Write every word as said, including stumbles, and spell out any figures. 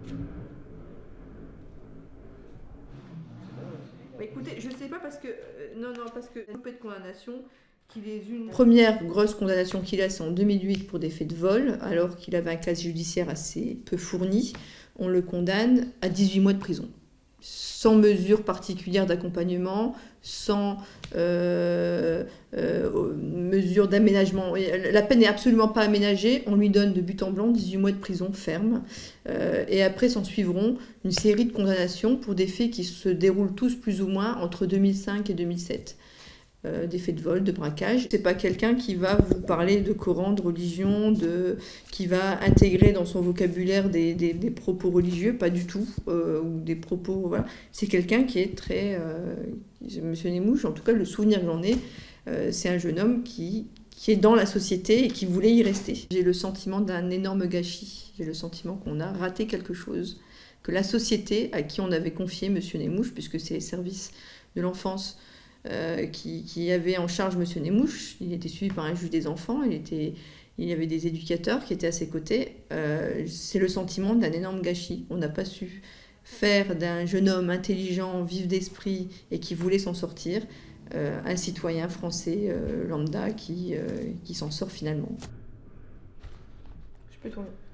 Bah écoutez, je sais pas parce que... Euh, non, non, parce que... Il y a de condamnation qu'il est une... Première grosse condamnation qu'il a, c'est en deux mille huit pour des faits de vol, alors qu'il avait un casier judiciaire assez peu fourni. On le condamne à dix-huit mois de prison. Sans mesure particulière d'accompagnement, sans euh, euh, mesure d'aménagement. La peine n'est absolument pas aménagée, on lui donne de but en blanc dix-huit mois de prison ferme. Euh, et après s'en suivront une série de condamnations pour des faits qui se déroulent tous plus ou moins entre deux mille cinq et deux mille sept. Euh, des faits de vol, de braquage. C'est pas quelqu'un qui va vous parler de Coran, de religion, de, qui va intégrer dans son vocabulaire des, des, des propos religieux, pas du tout, euh, ou des propos, voilà. C'est quelqu'un qui est très... Euh, Monsieur Nemouche, en tout cas le souvenir que j'en ai, euh, c'est un jeune homme qui, qui est dans la société et qui voulait y rester. J'ai le sentiment d'un énorme gâchis, j'ai le sentiment qu'on a raté quelque chose, que la société à qui on avait confié Monsieur Nemouche, puisque c'est les services de l'enfance Euh, qui, qui avait en charge Monsieur Nemouche. Il était suivi par un juge des enfants, il, était, il y avait des éducateurs qui étaient à ses côtés. Euh, c'est le sentiment d'un énorme gâchis. On n'a pas su faire d'un jeune homme intelligent, vif d'esprit et qui voulait s'en sortir, euh, un citoyen français euh, lambda qui, euh, qui s'en sort finalement. Je peux tourner.